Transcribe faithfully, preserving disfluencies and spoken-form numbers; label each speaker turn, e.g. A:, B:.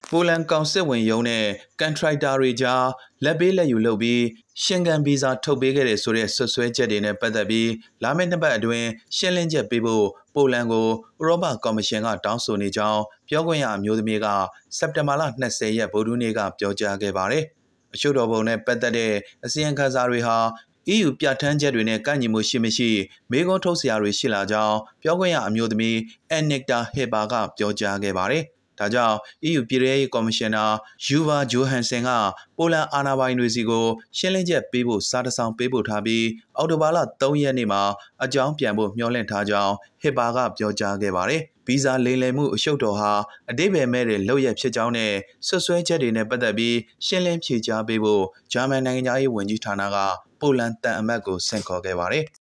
A: ပိုလန်ကောင်စစ်ဝင်ရုံးနဲ့ကန်ထရိုက်တာတွေကြားလက်ပေးလက်ယူလုပ်ပြီးရှင်ကန်ဗီဇာထုတ်ပေးခဲ့တဲ့ဆိုတဲ့ဆွဆွဲချက်တွေနဲ့ပတ်သက်ပြီးလာမယ့်နှစ်ပတ်အတွင်းရှင်းလင်းချက်ပေးဖို့ပိုလန်ကိုဥရောပကော်မရှင်ကတောင်းဆိုနေကြောင်းပြောခွင့်ရအမျိုးသမီးကစက်တင်ဘာလ၂၀ရက်ဗုဒ္ဓနေ့ကပြောကြားခဲ့ပါတယ်။အရှုတော်ပုံနဲ့ပတ်သက်တဲ့အစီရင်ခံစာတွေဟာ E U ပြဋ္ဌာန်းချက်တွေနဲ့ကန့်ညီမှုရှိမရှိမေးခွန်းထုတ်စရာတွေရှိလာကြောင်းပြောခွင့်ရအမျိုးသမီးအန်နစ်တာဟေဘာကပြောကြားခဲ့ပါတယ်။ဒါကြောင့် E U ပြည်ထရေးကော်မရှင်နာယူဗာဂျိုဟန်ဆင်ကပိုလန်အာဏာပိုင်တွေစီကိုရှင်းလင်းချက်ပေးဖို့စာတစောင်ပေးပို့ထားပြီးအောက်တိုဘာလ၃ရက်နေ့မှာအကြောင်းပြန်ဖို့မျှော်လင့်ထားကြောင်းဟေဘာကပြောကြားခဲ့ပါတယ်။ဗီဇာလိမ်လည်မှုအရှုပ်တော်ဟာအတိပ္ပယ်မဲ့တဲ့လုပ်ရဖြစ်ကြောင်းနဲ့ဆွဆွဲချက်တွေနဲ့ပတ်သက်ပြီးရှင်းလင်းဖြေကြားပေးဖို့ဂျာမန်နိုင်ငံသားရေးဝန်ကြီးဌာနကပိုလန်တန်အမတ်ကိုဆင့်ခေါ်ခဲ့ပါတယ်။